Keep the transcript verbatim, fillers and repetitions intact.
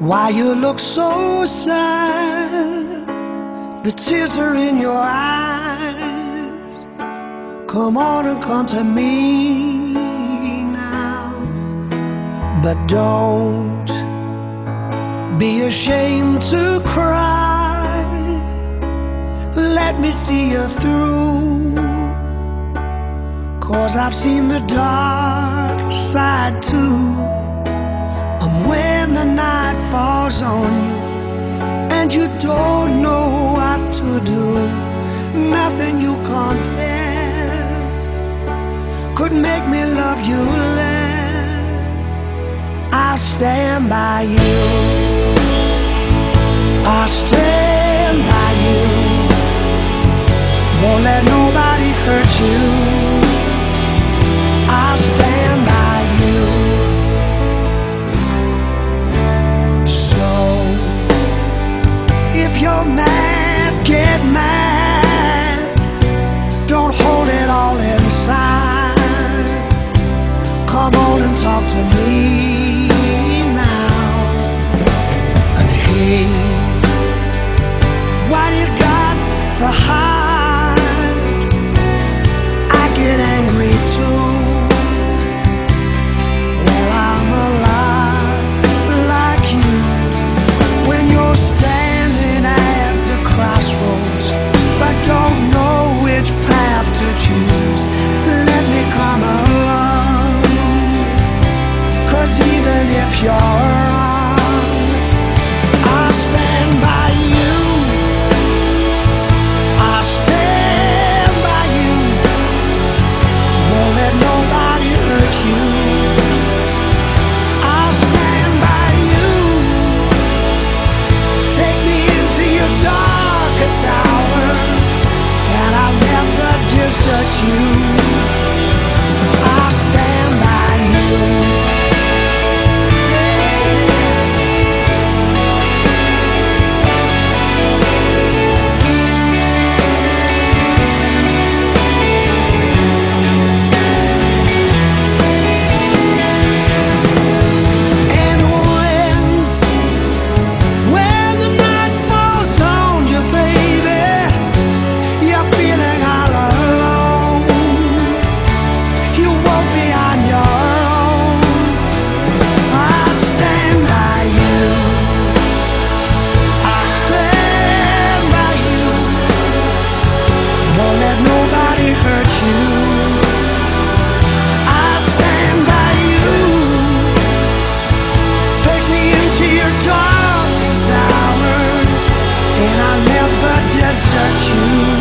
Why you look so sad? The tears are in your eyes. Come on and come to me now. But don't be ashamed to cry. Let me see you through. 'Cause I've seen the dark side too. And when the night falls on you and you don't know what to do, nothing you confess could make me love you less. I'll stand by you. I'll stand by you. Won't let nobody hurt you. I'll stand by you. So if you're mad, get mad. Don't hold it all inside. Come on and talk to me now. And hey, why do you got to hide? I get angry too. Well, I'm alive like you. When you're standing at the crossroads but don't know which path to choose, let me come along. 'Cause even if you're wrong, I'll stand by you. I'll stand by you. Won't let nobody hurt you. I'll stand by you. Take me into your darkest hour, and I'll never desert you. I'll stand by you. And when, when the night falls on you, baby, you're feeling all alone. You won't be on your own. I'll stand by you. I'll stand by you. Won't let nobody hurt you. I'll stand by you. Take me into your darkest hour, and I'll never desert you.